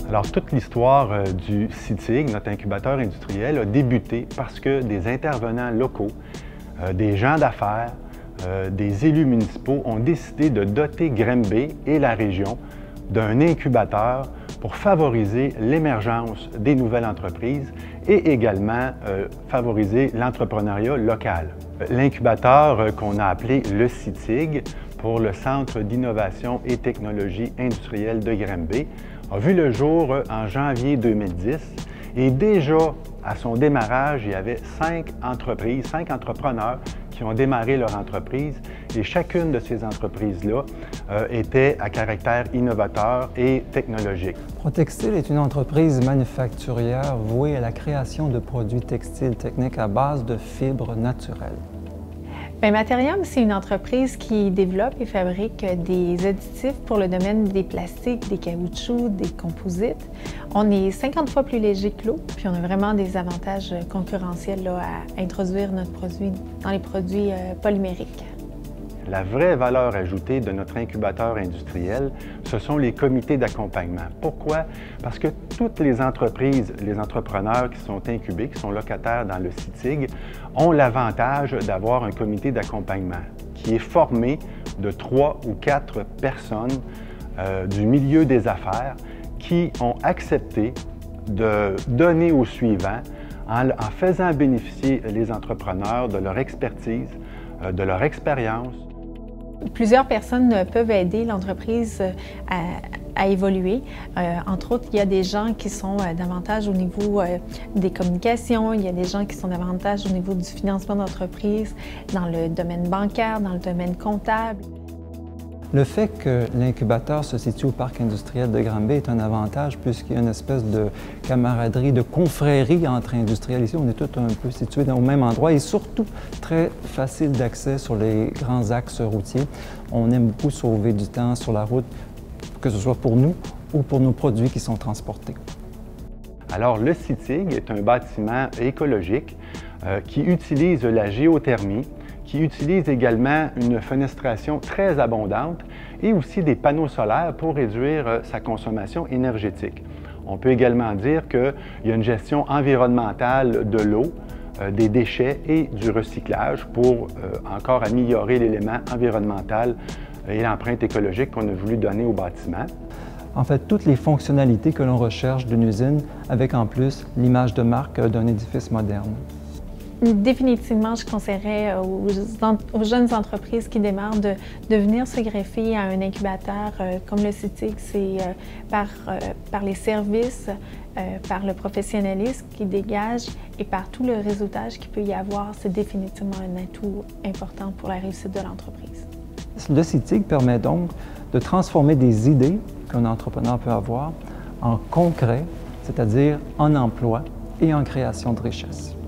Alors, toute l'histoire du CITIG, notre incubateur industriel, a débuté parce que des intervenants locaux, des gens d'affaires, des élus municipaux ont décidé de doter Granby et la région d'un incubateur pour favoriser l'émergence des nouvelles entreprises et également favoriser l'entrepreneuriat local. L'incubateur qu'on a appelé le CITIG pour le Centre d'innovation et technologie industrielle de Granby a vu le jour en janvier 2010 et déjà à son démarrage, il y avait 5 entrepreneurs qui ont démarré leur entreprise et chacune de ces entreprises-là était à caractère innovateur et technologique. ProTextile est une entreprise manufacturière vouée à la création de produits textiles techniques à base de fibres naturelles. Bien, Materium, c'est une entreprise qui développe et fabrique des additifs pour le domaine des plastiques, des caoutchoucs, des composites. On est 50 fois plus léger que l'eau, puis on a vraiment des avantages concurrentiels là, à introduire notre produit dans les produits polymériques. La vraie valeur ajoutée de notre incubateur industriel, ce sont les comités d'accompagnement. Pourquoi? Parce que toutes les entreprises, les entrepreneurs qui sont incubés, qui sont locataires dans le CITIG, ont l'avantage d'avoir un comité d'accompagnement qui est formé de 3 ou 4 personnes du milieu des affaires qui ont accepté de donner au suivant en faisant bénéficier les entrepreneurs de leur expertise, de leur expérience. Plusieurs personnes peuvent aider l'entreprise à évoluer. Entre autres, il y a des gens qui sont davantage au niveau des communications, il y a des gens qui sont davantage au niveau du financement d'entreprise, dans le domaine bancaire, dans le domaine comptable. Le fait que l'incubateur se situe au parc industriel de Granby est un avantage puisqu'il y a une espèce de camaraderie, de confrérie entre industriels. Ici, on est tous un peu situés au même endroit et surtout très facile d'accès sur les grands axes routiers. On aime beaucoup sauver du temps sur la route, que ce soit pour nous ou pour nos produits qui sont transportés. Alors, le CITIG est un bâtiment écologique qui utilise la géothermie, qui utilise également une fenestration très abondante et aussi des panneaux solaires pour réduire sa consommation énergétique. On peut également dire qu'il y a une gestion environnementale de l'eau, des déchets et du recyclage pour encore améliorer l'élément environnemental et l'empreinte écologique qu'on a voulu donner au bâtiment. En fait, toutes les fonctionnalités que l'on recherche d'une usine avec en plus l'image de marque d'un édifice moderne. Définitivement, je conseillerais aux jeunes entreprises qui démarrent de venir se greffer à un incubateur comme le CITIG. C'est par les services, par le professionnalisme qu'il dégage et par tout le réseautage qu'il peut y avoir. C'est définitivement un atout important pour la réussite de l'entreprise. Le CITIG permet donc de transformer des idées qu'un entrepreneur peut avoir en concret, c'est-à-dire en emploi et en création de richesse.